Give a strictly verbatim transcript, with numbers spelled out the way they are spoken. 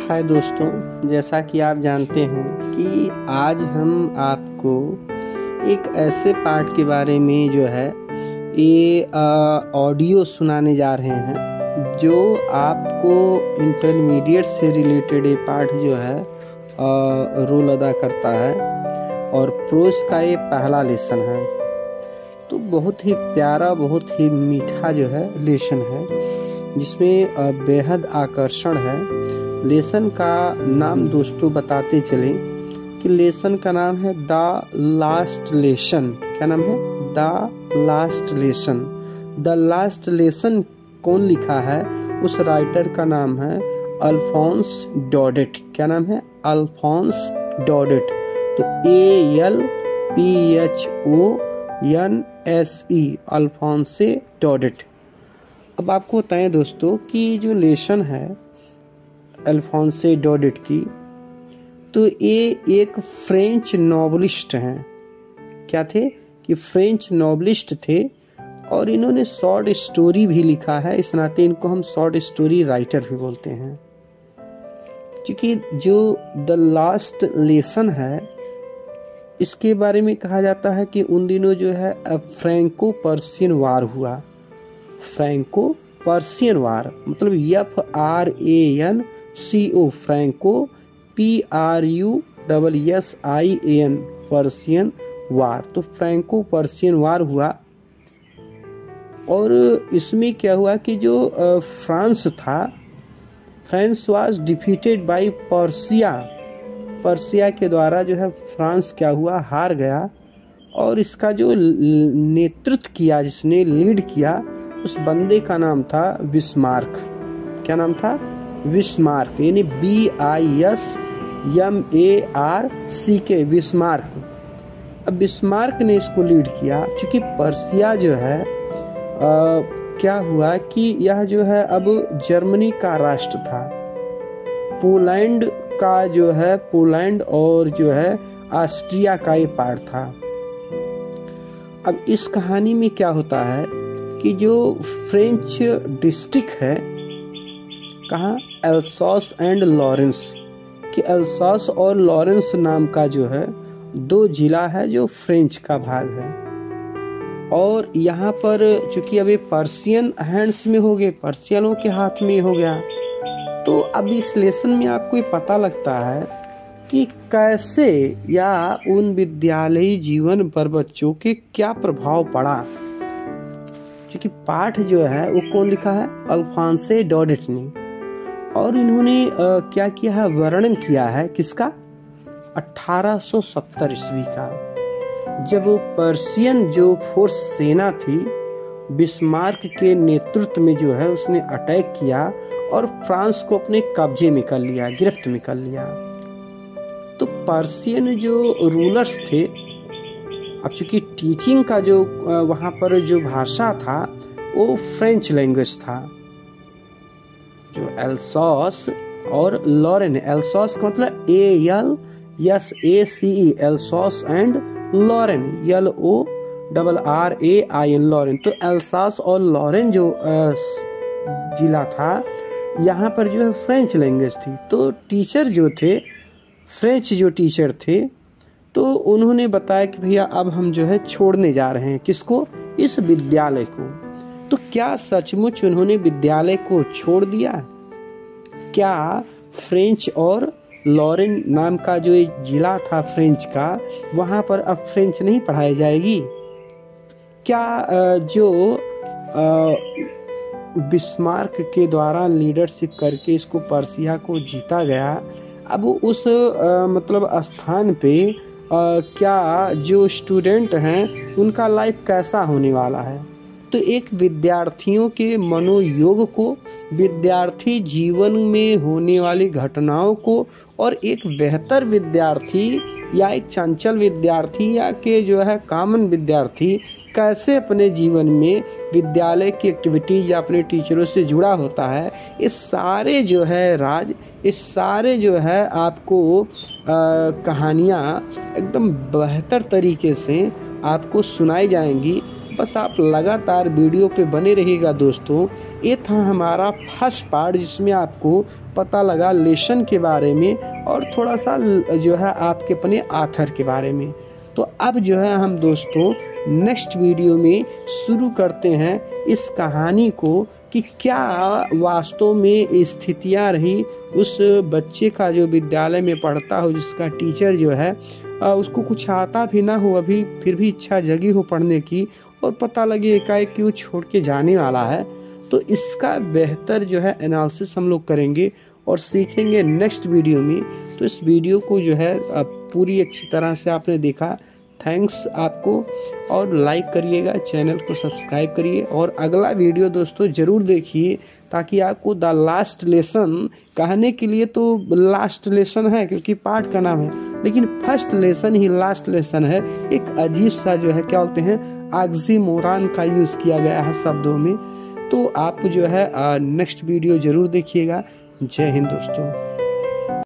हाय दोस्तों, जैसा कि आप जानते हैं कि आज हम आपको एक ऐसे पार्ट के बारे में जो है ये ऑडियो सुनाने जा रहे हैं जो आपको इंटरमीडिएट से रिलेटेड ये पार्ट जो है आ, रोल अदा करता है और प्रोज का ये पहला लेसन है। तो बहुत ही प्यारा, बहुत ही मीठा जो है लेसन है जिसमें बेहद आकर्षण है। लेसन का नाम दोस्तों बताते चलें कि लेसन का नाम है द लास्ट लेसन। क्या नाम है? The last lesson. The last lesson कौन लिखा है? उस राइटर का नाम है अल्फोंस डॉडेट। क्या नाम है? Alphonse Daudet. तो A L P H O N S E, Alphonse Daudet. अब आपको बताएं दोस्तों कि जो लेसन है अल्फोंसे डॉडेट की, तो ये एक फ्रेंच नॉवलिस्ट हैं। क्या थे? कि फ्रेंच नॉवलिस्ट थे और इन्होंने शॉर्ट स्टोरी भी लिखा है। इस नाते इनको हम शॉर्ट स्टोरी राइटर भी बोलते हैं। क्योंकि जो द लास्ट लेसन है इसके बारे में कहा जाता है कि उन दिनों जो है फ्रैंको पर्शियन वार हुआ। फ्रैंको पर्शियन वार मतलब F R A N C O, Franco P R U double S I A N, Persian war. तो फ्रैंको पर्शियन वार हुआ और इसमें क्या हुआ कि जो फ्रांस था, France was defeated by Persia. Persia के द्वारा जो है फ्रांस क्या हुआ? हार गया। और इसका जो नेतृत्व किया, जिसने लीड किया, उस बंदे का नाम था बिस्मार्क। क्या नाम था? बिस्मार्क, यानी B I S M A R C K, Bismarck. अब बिस्मार्क ने इसको लीड किया क्योंकि पर्सिया जो है आ, क्या हुआ कि यह जो है अब जर्मनी का राष्ट्र था। पोलैंड का जो है, पोलैंड और जो है ऑस्ट्रिया का ये पार्ट था। अब इस कहानी में क्या होता है कि जो फ्रेंच डिस्ट्रिक्ट है, कहाँ? एल्सॉस एंड लॉरेंस, कि एल्सॉस और लॉरेंस नाम का जो है दो जिला है जो फ्रेंच का भाग है। और यहाँ पर चूंकि अभी पर्शियन हैंड्स में हो गए, पर्शियनों के हाथ में हो गया, तो अब इस लेसन में आपको ये पता लगता है कि कैसे या उन विद्यालयी जीवन पर बच्चों के क्या प्रभाव पड़ा। क्योंकि पाठ जो है वो कौन लिखा है? अल्फोंसे डॉडेट ने। और इन्होंने आ, क्या किया है? वर्णन किया है किसका? अठारह सौ सत्तर ईस्वी का, जब पर्शियन जो फोर्स सेना थी बिस्मार्क के नेतृत्व में जो है उसने अटैक किया और फ्रांस को अपने कब्जे में कर लिया, गिरफ्त में कर लिया। तो पर्शियन जो रूलर्स थे, अब चूंकि टीचिंग का जो वहाँ पर जो भाषा था वो फ्रेंच लैंग्वेज था। जो एल्सॉस और लॉरेन, एल्सॉस का मतलब A L S A C E, Alsace and Lorraine, L O double R A I N, Lorraine. तो एल्सास और लॉरेन जो जिला था, यहाँ पर जो है फ्रेंच लैंग्वेज थी। तो टीचर जो थे, फ्रेंच जो टीचर थे, तो उन्होंने बताया कि भैया अब हम जो है छोड़ने जा रहे हैं। किसको? इस विद्यालय को। तो क्या सचमुच उन्होंने विद्यालय को छोड़ दिया? क्या फ्रेंच और लॉरेन नाम का जो जिला था फ्रेंच का, वहाँ पर अब फ्रेंच नहीं पढ़ाई जाएगी? क्या जो बिस्मार्क के द्वारा लीडरशिप करके इसको पर्सिया को जीता गया, अब उस आ, मतलब स्थान पे आ, क्या जो स्टूडेंट हैं उनका लाइफ कैसा होने वाला है? तो एक विद्यार्थियों के मनोयोग को, विद्यार्थी जीवन में होने वाली घटनाओं को, और एक बेहतर विद्यार्थी या एक चंचल विद्यार्थी या के जो है कॉमन विद्यार्थी कैसे अपने जीवन में विद्यालय की एक्टिविटीज या अपने टीचरों से जुड़ा होता है, इस सारे जो है राज, इस सारे जो है आपको कहानियाँ एकदम बेहतर तरीके से आपको सुनाई जाएंगी। बस आप लगातार वीडियो पे बने रहिएगा दोस्तों। ये था हमारा फर्स्ट पार्ट, जिसमें आपको पता लगा लेसन के बारे में और थोड़ा सा जो है आपके अपने आथर के बारे में। तो अब जो है हम दोस्तों नेक्स्ट वीडियो में शुरू करते हैं इस कहानी को कि क्या वास्तव में स्थितियाँ रही उस बच्चे का जो विद्यालय में पढ़ता हो, जिसका टीचर जो है उसको कुछ आता भी ना हो, अभी फिर भी इच्छा जगी हो पढ़ने की, और पता लगे एकाएक कि वो छोड़ के जाने वाला है। तो इसका बेहतर जो है एनालिसिस हम लोग करेंगे और सीखेंगे नेक्स्ट वीडियो में। तो इस वीडियो को जो है पूरी अच्छी तरह से आपने देखा, थैंक्स आपको, और लाइक करिएगा, चैनल को सब्सक्राइब करिए और अगला वीडियो दोस्तों ज़रूर देखिए, ताकि आपको द लास्ट लेसन कहने के लिए तो लास्ट लेसन है क्योंकि पार्ट का नाम है, लेकिन फर्स्ट लेसन ही लास्ट लेसन है। एक अजीब सा जो है क्या बोलते हैं ऑक्सीमोरॉन का यूज़ किया गया है शब्दों में। तो आप जो है नेक्स्ट वीडियो ज़रूर देखिएगा। जय हिंद दोस्तों।